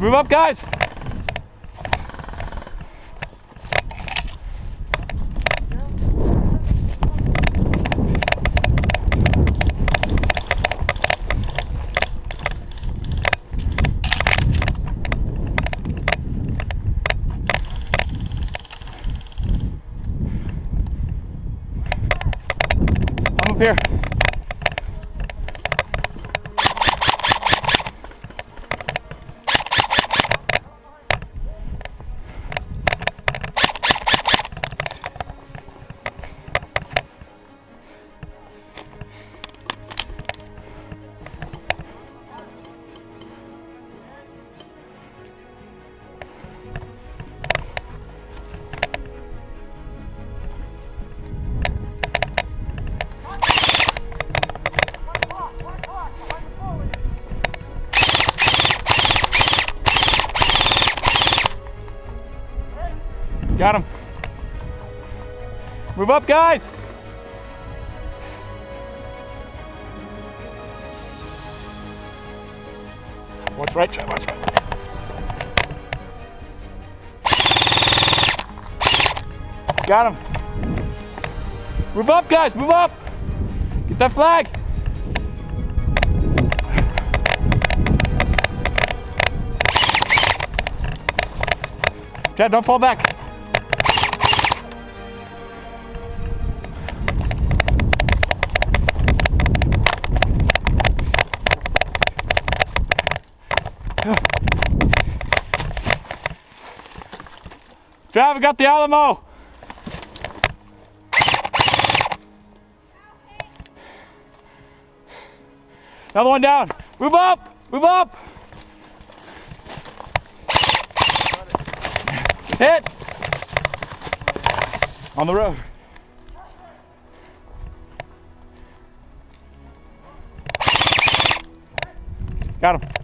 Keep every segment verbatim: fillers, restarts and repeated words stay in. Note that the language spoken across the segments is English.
Move up, guys. I'm up here. Got him. Move up, guys. Watch right, try, watch right. Got him. Move up, guys, move up. Get that flag. Chad, don't fall back. Trav, I got the Alamo. Another one down. Move up, move up. Hit. On the road. Got him.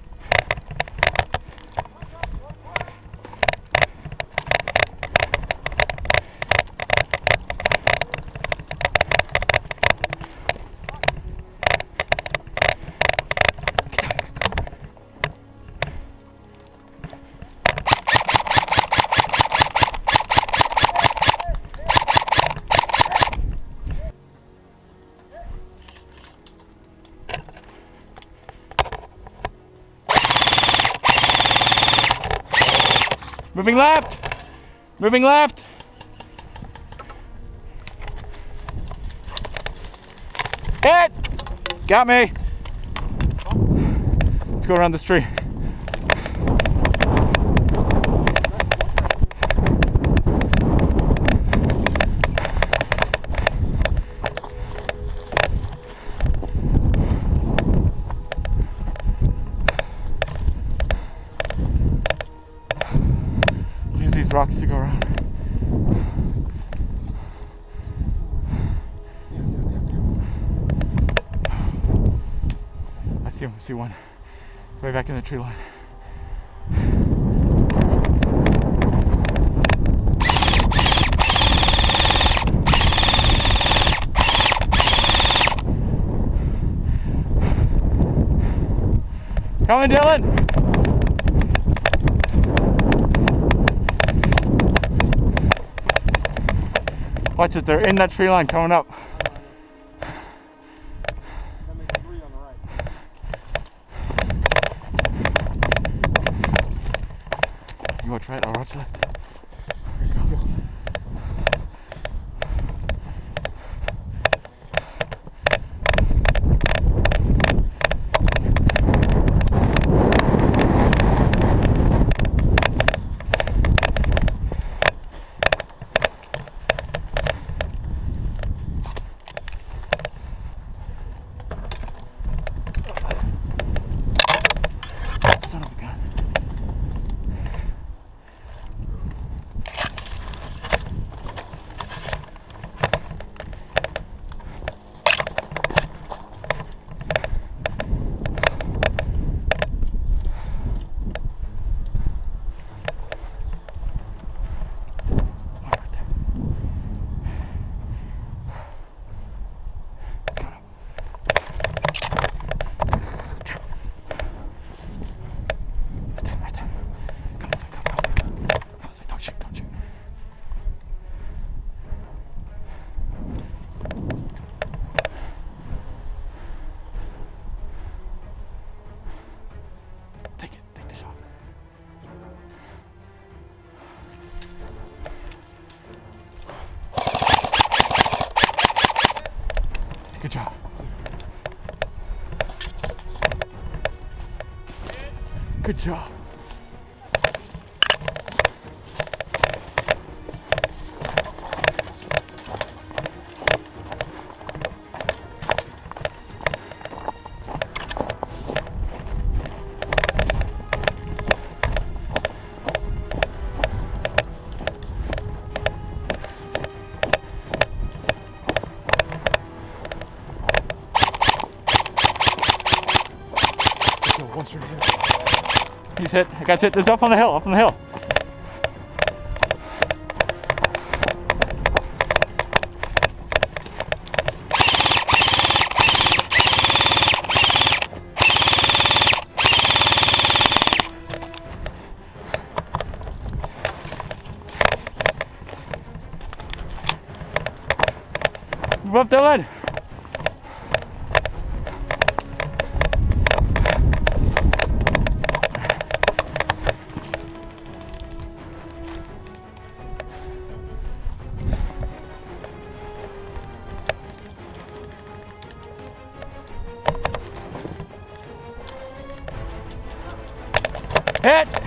Moving left, moving left. Hit, got me. Let's go around this tree. Rocks to go around. I see him, I see one. It's way back in the tree line. Coming, Dylan! Watch it, they're in that tree line coming up. You watch right, I'll watch left. Here you go. Good job. Good job. He's hit. I got hit. It's up on the hill. Up on the hill. Move up, Dylan. Hit!